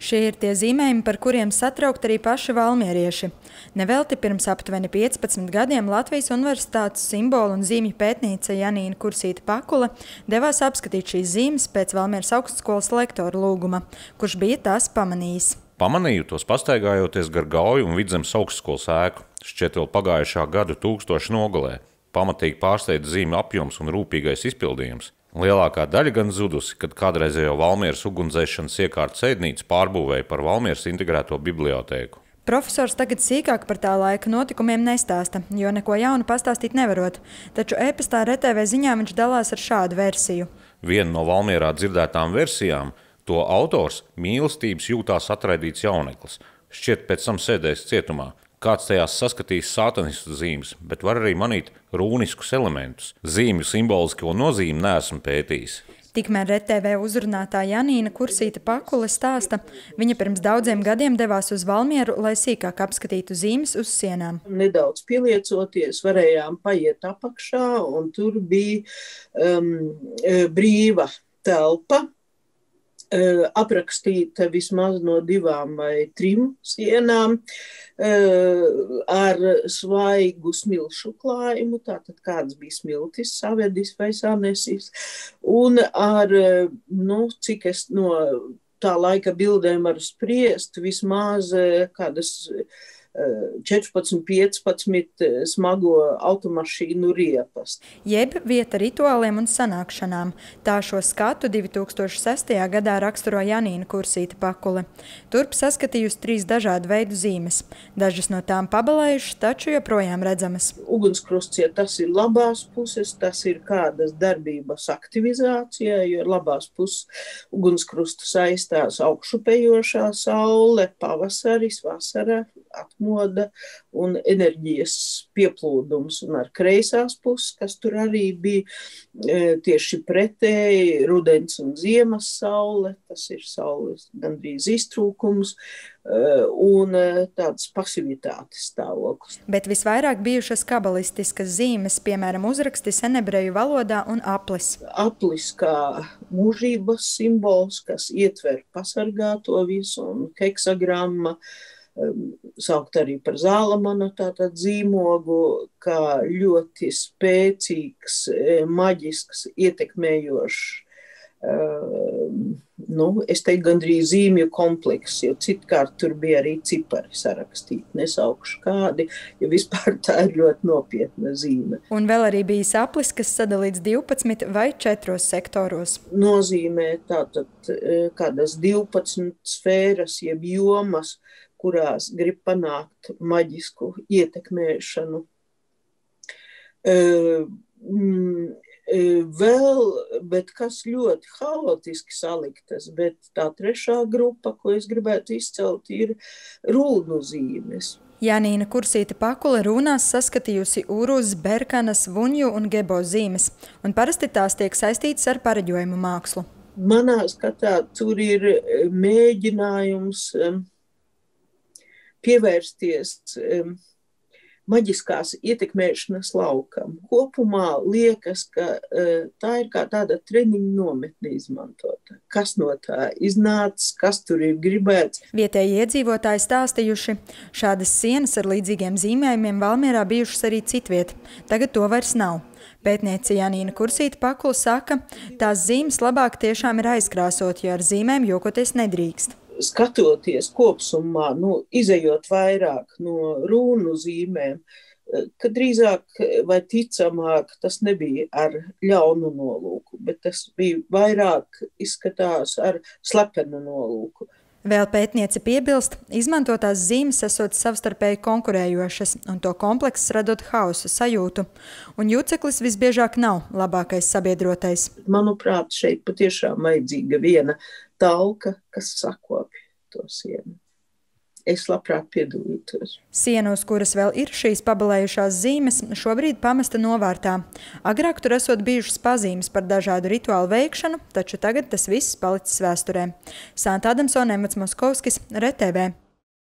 Šie ir tie zīmējumi, par kuriem satraukt arī paši valmierieši. Nevelti pirms aptuveni 15 gadiem Latvijas Universitātes simbolu un zīmju pētniece Janīna Kursīte-Pakule devās apskatīt šīs zīmes pēc Valmieras augstskolas lektora lūguma, kurš bija tās pamanījis. Pamanīju tos pastaigājoties gar Gauju un Vidzemes augstskolas ēku, šķiet vēl pagājušā gada 1000 nogalē. Pamatīgi pārsteidza zīmju apjoms un rūpīgais izpildījums. Lielākā daļa gan zudusi, kad kādreizējo Valmieras ugunsdzēšanas iekārtas ēdnīcu pārbūvēja par Valmieras integrēto bibliotēku. Profesors tagad sīkāk par tā laika notikumiem nestāsta, jo neko jaunu pastāstīt nevarot, taču e-pastā RTV ziņā viņš dalās ar šādu versiju. Viena no Valmierā dzirdētām versijām, to autors mīlestības jūtās atraidīts jauneklis, šķiet pēc tam sēdējis cietumā. Kāds tajās saskatīs sātanistu zīmes, bet var arī manīt rūniskus elementus. Zīmju simbolisko nozīmi neesmu pētījis. Tikmēr RTV uzrunātā Janīna Kursīte-Pakule stāsta, viņa pirms daudziem gadiem devās uz Valmieru, lai sīkāk apskatītu zīmes uz sienām. Nedaudz pieliecoties, varējām paiet apakšā, un tur bija brīva telpa, aprakstīta vismaz no 2 vai 3 sienām, ar svaigu smilšu klājumu, tātad kāds bija smiltis, savedis vai sanesis, un ar, cik es no tā laika bildēm varu spriest, vismaz kādas 14, 15 smago automašīnu riepas. Jeb vieta rituāliem un sanākšanām. Tā šo skatu 2006. gadā raksturo Janīna Kursīte-Pakule. Turp saskatījusi 3 dažādu veidu zīmes. Dažas no tām pabalējušas, taču joprojām redzamas. Ugunskrusts, ja tas ir labās puses, tas ir kādas darbības aktivizācija, jo labās puses ugunskrustu saistās augšupejošā saule, pavasaris, vasara, atmoda un enerģijas pieplūdums, un ar kreisās puses, kas tur arī bija tieši pretēji, rudens un ziemas saule, tas ir saules gandrīz iztrūkums un tāds pasivitātes stāvoklis. Bet visvairāk bijušas kabalistiskas zīmes, piemēram, uzraksti senebreju valodā un aplis. Aplis kā mūžības simbols, kas ietver pasargāto visu, un heksagramma, saukt arī par Zālamana tātad zīmogu, kā ļoti spēcīgs, maģisks, ietekmējošs, es teiktu gandrīz zīmju komplekss, jo citkārt tur bija arī cipari sarakstīti, nesaukšu kādi, jo vispār tā ir ļoti nopietna zīme. Un vēl arī bijis aplis, kas sadalīts 12 vai 4 sektoros. Nozīmē tātad kādas 12 sfēras, jeb jomas, kurās grib panākt maģisku ietekmēšanu. Vēl, bet kas ļoti haotiski saliktas, bet tā 3. grupa, ko es gribētu izcelt, ir rūnu zīmes. Janīna Kursīte-Pakule rūnās saskatījusi uruz, berkanas, vuņu un gebo zīmes, un parasti tās tiek saistītas ar pareģojumu mākslu. Manā skatā tur ir mēģinājums pievērsties maģiskās ietekmēšanas laukam. Kopumā liekas, ka tā ir kā tāda treniņu nometne izmantota. Kas no tā iznācis, kas tur ir gribēts. Vietēji iedzīvotāji stāstījuši, šādas sienas ar līdzīgiem zīmējumiem Valmierā bijušas arī citviet. Tagad to vairs nav. Pētniece Janīna Kursīte-Pakule saka, tās zīmes labāk tiešām ir aizkrāsot, jo ar zīmēm jokoties nedrīkst. Skatoties kopsumā, izejot vairāk no runu zīmēm, ka drīzāk vai ticamāk tas nebija ar ļaunu nolūku, bet tas bija vairāk izskatās ar slepenu nolūku. Vēl pētniece piebilst, izmantotās zīmes esot savstarpēji konkurējošas un to komplekss radot hausu sajūtu. Un juceklis visbiežāk nav labākais sabiedrotais. Manuprāt, šeit patiešām vajadzīga viena talka, kas sakopja to sienu. Es labprāt piedalītos. Siena, uz kuras vēl ir šīs pabalējušās zīmes, šobrīd pamesta novārtā. Agrāk tur esot bijušas pazīmes par dažādu rituālu veikšanu, taču tagad tas viss palicis vēsturē. Santa Adamsone, Emats Moskovskis, RTV.